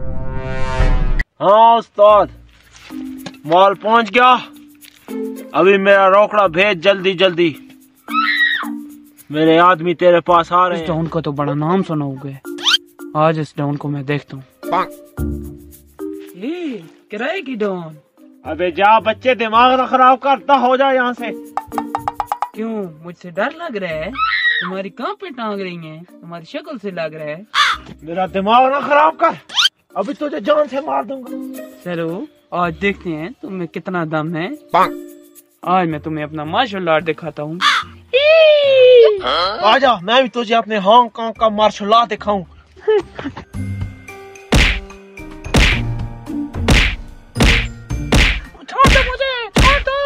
हाँ उस्ताद, माल पहुंच गया। अभी मेरा रोकड़ा भेज जल्दी जल्दी, मेरे आदमी तेरे पास आ रहे हैं। इस डाउन का तो बड़ा नाम सुना होगा, आज इस डाउन को मैं देखता हूँ। किराए की डाउन। अबे जा बच्चे, दिमाग न खराब करता, हो जा यहाँ से। क्यों, मुझसे डर लग रहा है? तुम्हारी कहाँ पे टांग रही है? तुम्हारी शक्ल से लग रहा है। मेरा दिमाग न खराब कर, अभी तुझे जान से मार दूंगा। चलो आज देखते हैं तुम्हें कितना दम है। आज मैं तुम्हें अपना मार्शल आर्ट दिखाता हूँ। आजा, मैं भी तुझे अपने हांगकांग का मार्शल आर्ट दिखाऊं। छोड़ दो मुझे, छोड़ दो।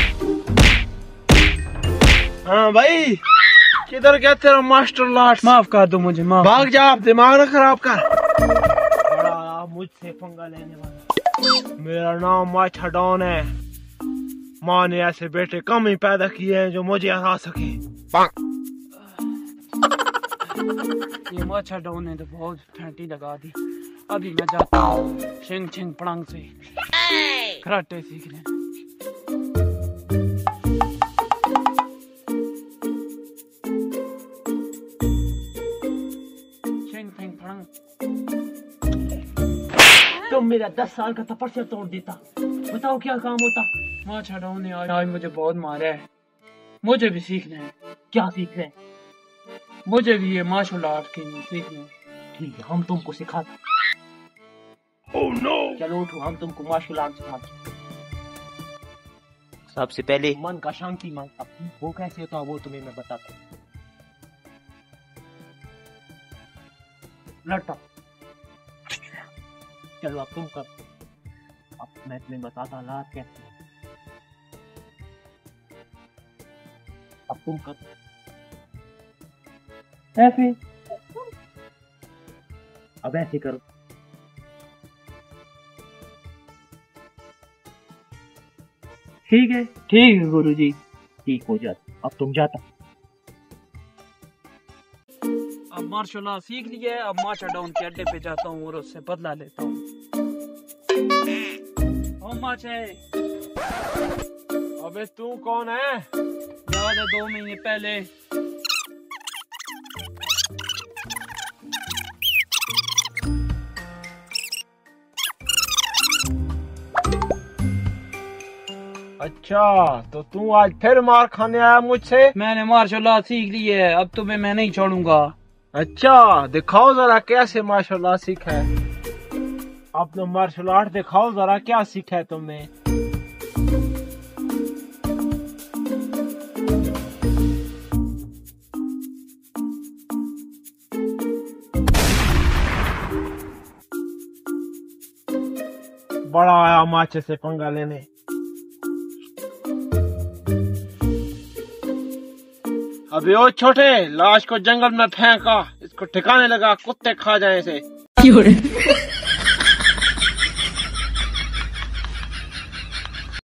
हाँ भाई, किधर गया तेरा मार्शल आर्ट? माफ कर दो मुझे, माफ। भाग जा, दिमाग न खराब कर। बड़ा मुझसे पंगा लेने वाला। मेरा नाम माछा डॉन है। माँ ने ऐसे बेटे कम ही पैदा किए हैं जो मुझे हरा सके। ये माछा डॉन ने तो बहुत फैंटी लगा दी। अभी मैं जाता हूँ छिंग छिंग पड़ंग से कराटे सीखने। छिंग छिंग पड़ंग। तुम मेरा 10 साल का तपस्या तोड़ देता, बताओ क्या काम होता। माछा डॉन ने आज मुझे बहुत मारा है, मुझे भी सीखना है। क्या सीख रहे? मुझे भी ये मार्शल आर्ट की सीखना है। ठीक है, हम तुमको सिखाते। Oh no! चलो उठो, हम तुमको मार्शल आर्ट सिखाते। सबसे पहले मन का शांति मांगता, वो कैसे होता वो तुम्हें मैं बताता हूँ। लड़ता। चलो अब तुम कर, अब मैं तुम्हें बताता हालात कैसे। अब तुम कर ऐसे, अब ऐसे करो। ठीक है गुरुजी। ठीक हो जाता, अब तुम जाता। अब मार्शल आर्ट सीख लिया है, अब माछा डॉन के अड्डे पे जाता हूँ और उससे बदला लेता हूँ। ओ माछे, अबे तू कौन है? याद है 2 महीने पहले अच्छा, तो तू आज फिर मार खाने आया मुझसे? मैंने मार्शल आर्ट सीख ली है, अब तुम्हें मैं नहीं छोड़ूंगा। अच्छा, दिखाओ जरा कैसे मार्शल आर्ट सीखा है। अब तो मार्शल आर्ट दिखाओ जरा, क्या सीखा है तुमने? बड़ा आया माचे से पंगा लेने। अबे ओ छोटे, लाश को जंगल में फेंका, इसको ठिकाने लगा, कुत्ते खा जाए इसे।